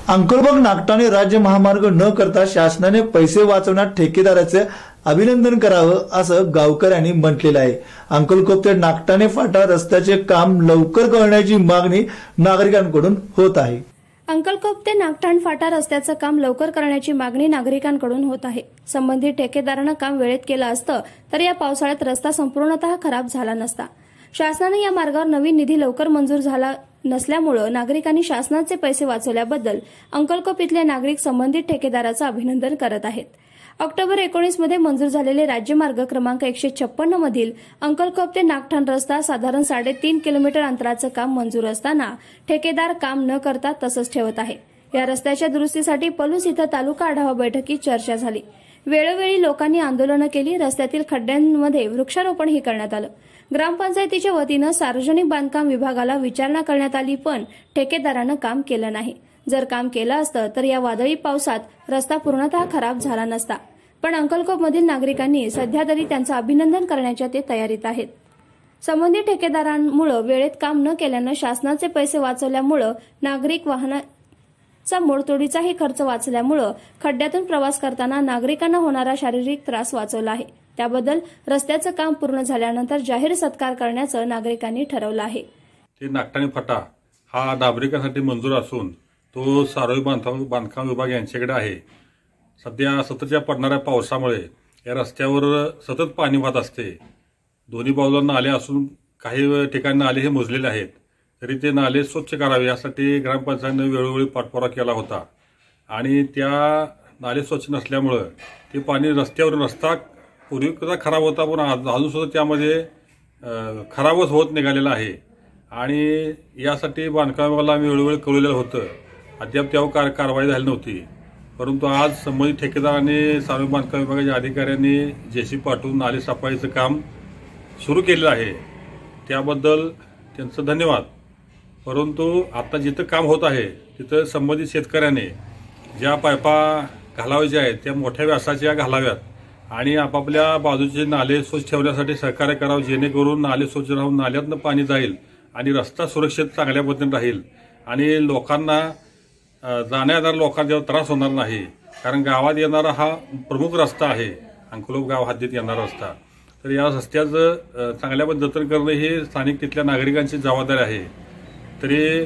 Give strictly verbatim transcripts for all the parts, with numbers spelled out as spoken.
अंकलबग नागटाणे राज्य महामार्ग न करता शासनाने पैसे वाचवण्यात ठेकेदाराचे अभिनंदन करावं असं गावकऱ्यांनी म्हटलेलं आहे। अंकलकोप ते नागटाणे फाटा रस्त्याचे काम लवकर करण्याची मागणी नागरिकांकडून होत आहे। अंकलकोप ते नागठाण फाटा रस्त्याचं काम लवकर करण्याची मागणी नागरिकांकडून होत आहे। संबंधित ठेकेदारानं काम वेळेत केलं असतं तर या पावसाळ्यात रस्ता संपूर्णतः खराब झाला नसता। शासनाने या मार्गावर नवीन निधी लवकर मंजूर झाला नसल्यामुळे नागरिकांनी शासनाचे पैसे वाचवल्याबद्दल अंकलकोप इथले नागरिक संबंधित ठेकेदाराचं अभिनंदन करत आहेत। ऑक्टोबर एकोणीस मध्ये मंजूर झालेले राज्यमार्ग क्रमांक एकशे छप्पन्न मधील अंकलकोप ते नागठाण रस्ता साधारण साडेतीन किलोमीटर अंतराचं काम मंजूर असताना ठेकेदार काम न करता तसंच ठेवत आहे। या रस्त्याच्या दुरुस्तीसाठी पलूस इथं तालुका आढावा बैठकीत चर्चा झाली। वेळोवेळी लोकांनी आंदोलनं केली। रस्त्यातील खड्ड्यांमध्ये वृक्षारोपणही करण्यात आलं। ग्रामपंचायतीच्या वतीनं सार्वजनिक बांधकाम विभागाला विचारणा करण्यात आली, पण ठेकेदारानं काम केलं नाही। जर काम केलं असतं तर या वादळी पावसात रस्ता पूर्णतः खराब झाला नसता। पण अंकलकोपमधील नागरिकांनी सध्या तरी त्यांचं अभिनंदन करण्याच्या ते तयारीत आहेत। संबंधित ठेकेदारांमुळे वेळेत काम न केल्यानं शासनाचे पैसे वाचवल्यामुळे नागरिक वाहनाचा मोडतोडीचाही खर्च वाचल्यामुळे खड्ड्यातून प्रवास करताना नागरिकांना होणारा शारीरिक त्रास वाचवला आहे। त्याबद्दल रस्त्याचं काम पूर्ण झाल्यानंतर जाहीर सत्कार करण्याचं नागरिकांनी ठरवलं आहे। ते नागटाणे फाटा हा नागरिकांसाठी मंजूर असून तो सार्वजनिक बांधकाम बांधकाम विभाग यांच्याकडे आहे। सध्या सततच्या पडणाऱ्या पावसामुळे या रस्त्यावर सतत पाणी वाहत असते। दोन्ही बाजूला नाले असून काही ठिकाणी नाले हे मुजलेले आहेत, तरी ते नाले स्वच्छ करावे यासाठी ग्रामपंचायतीने वेळोवेळी पाठपुरावा केला होता आणि त्या नाले स्वच्छ नसल्यामुळे ते पाणी रस्त्यावरून रस्ता पूर्वी कसा खराब होता पण अजून सुद्धा त्यामध्ये खराबच होत निघालेला आहे आणि यासाठी बांधकाम विभागाला आम्ही वेळोवेळी कळवलेलं होतं। अद्याप त्यावर कार कारवाई झाली नव्हती, परंतु आज संबंधित ठेकेदारांनी सार्वजनिक बांधकाम विभागाच्या अधिकाऱ्यांनी जेसी पाठवून नाले सफाईचं काम सुरू केलेलं आहे, त्याबद्दल त्यांचं धन्यवाद। परंतु आता जिथं काम होत आहे तिथं संबंधित शेतकऱ्याने ज्या पायपा घालावायच्या आहेत त्या मोठ्या व्यासाच्या घालाव्यात आणि आपापल्या बाजूचे नाले स्वच्छ ठेवण्यासाठी सहकार्य करावं, जेणेकरून नाले स्वच्छ राहून नाल्यातनं पाणी जाईल आणि रस्ता सुरक्षित चांगल्या पद्धतीने राहील आणि लोकांना जाण्या येणाऱ्या लोकांना त्रास होणार नाही। कारण गावात येणारा हा प्रमुख रस्ता आहे, अंकलकोप गाव हद्दीत येणारा रस्ता, तर या रस्त्याचं चांगल्या पद्धतीने करणं ही स्थानिक तिथल्या नागरिकांची जबाबदारी आहे। तरी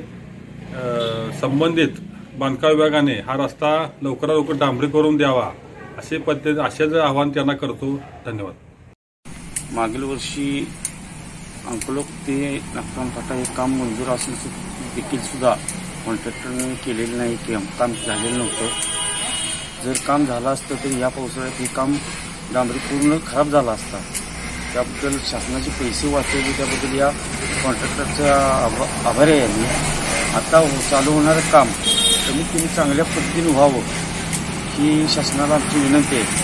संबंधित बांधकाम विभागाने हा रस्ता लवकरात लवकर डांबरी करून द्यावा असे पद्धत असेच आवाहन त्यांना करतो। धन्यवाद। मागील वर्षी अंकलकोप ते नागठाण फाटा हे काम मंजूर असून देखील सुद्धा कॉन्ट्रॅक्टरने केलेलं नाही, की काम झालेलं नव्हतं। जर काम झालं असतं तर या पावसाळ्यात हे काम डांबरी पूर्ण खराब झाला असता। त्याबद्दल शासनाचे पैसे वाचवले त्याबद्दल या कॉन्ट्रॅक्टरचा आभारी आहे मी। आता चालू होणारं काम कमीत कमी चांगल्या पद्धतीने व्हावं ही शासनाला आमची विनंती आहे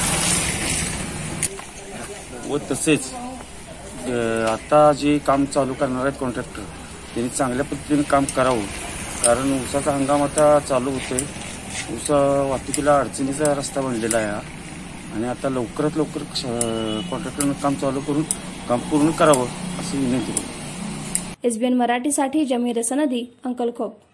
व तसेच आता जे काम चालू करणार आहेत कॉन्ट्रॅक्टर त्यांनी चांगल्या पद्धतीने काम करावं, कारण ऊसाचा हंगाम आता चालू होतोय। ऊस वाहतुकीला अडचणीचा रस्ता बनलेला आहे आणि आता लवकरात लवकर कॉन्ट्रॅक्टरनं काम चालू करून काम पूर्ण करावं अशी विनंती करतो। एसबीएन मराठीसाठी जमीर सनदी, अंकलकोप।